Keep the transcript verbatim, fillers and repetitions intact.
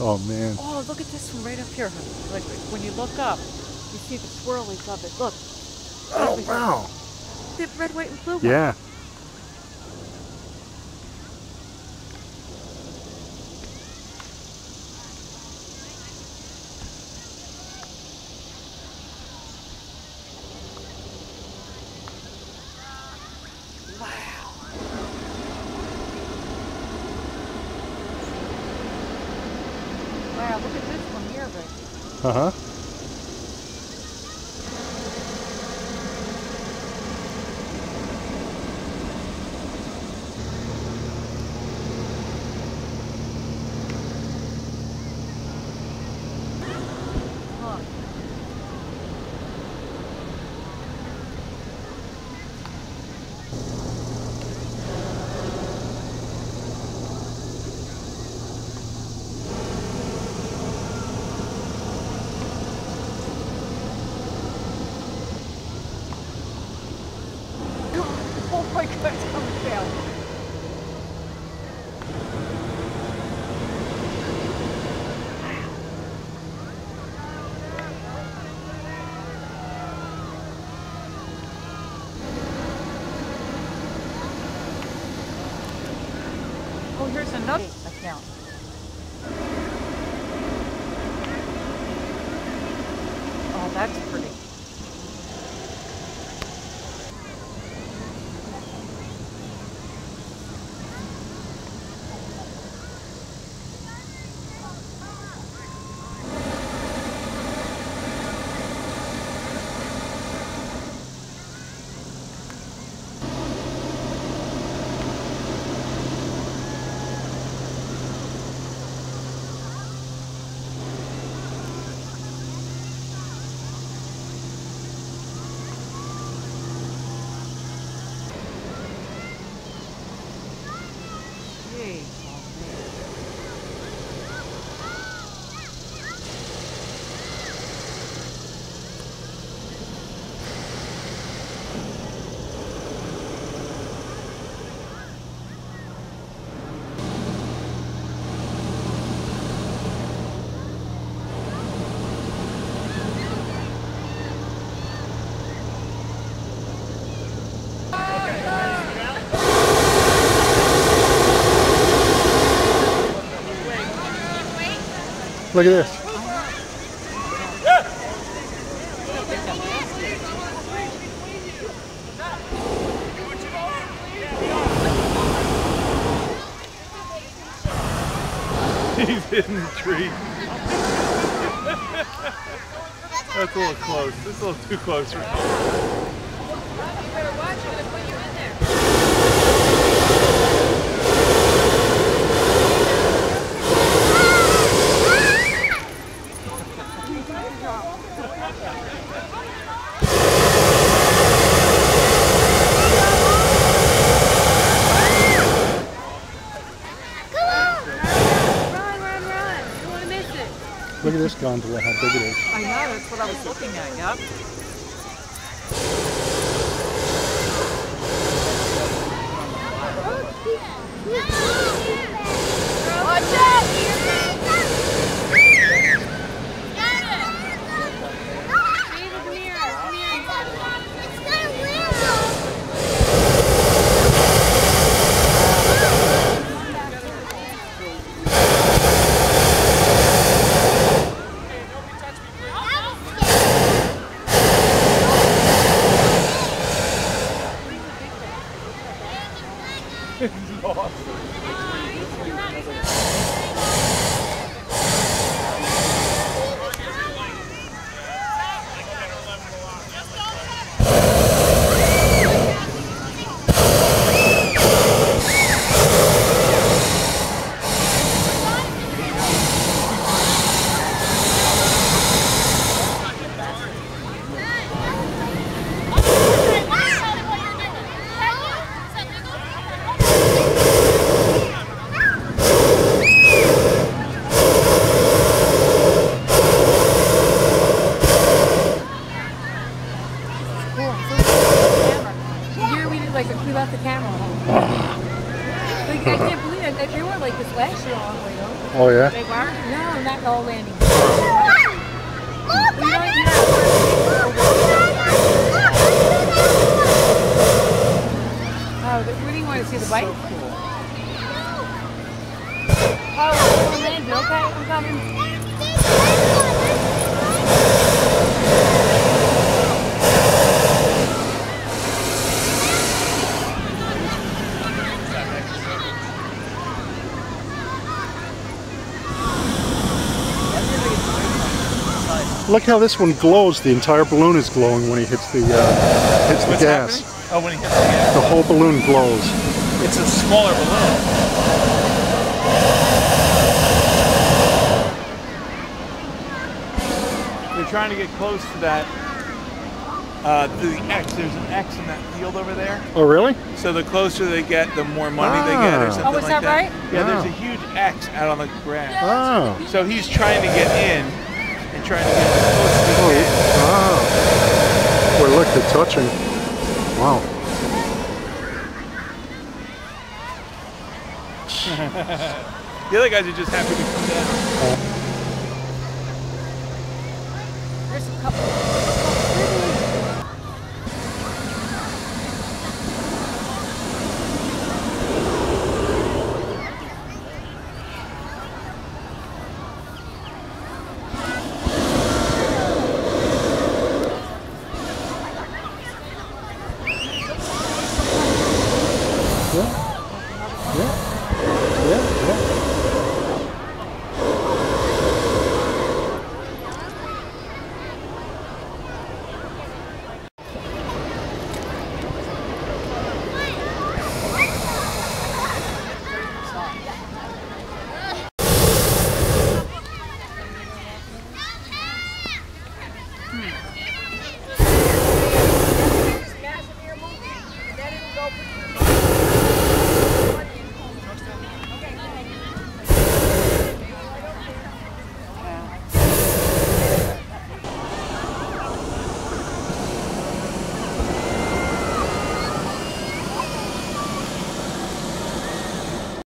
Oh man. Oh, look at this one right up here. Like when you look up, you see the swirlies of it. Look. Oh wow. The red, white, and blue one. Yeah. Wow. Wow, look at this one here, Rick. Uh-huh. Oh my God, it's coming down. Oh, here's another account. Oh, that's pretty. Look at this. He's hitting the tree. That's a little close. This is a little too close for me. You better watch it. I'm gonna put you in there. Look at this gondola, how big it is. I know, that's what I was looking at, yep. Watch out! We left the camera home. Like, I can't believe it. They were like this last year on the way home. Oh yeah? They weren't? No, on that low landing. Look! You know, you know, oh, the- where do you want to see the bike? So cool. Oh, we're on land. Okay, I'm coming. Look how this one glows. The entire balloon is glowing when he hits the uh, hits the What's gas. happening? Oh, when he hits the gas. The whole balloon glows. It's a smaller balloon. They're trying to get close to that, uh, to the X. There's an X in that field over there. Oh, really? So the closer they get, the more money they get, or Ah. something Oh, is like that right? Yeah, there's Ah. a huge X out on the grass. Oh. So he's trying to get in and trying to get as close as he Oh. can. Ah. Well, look, they're touching. Wow. The other guys are just happy to come down. There's a couple.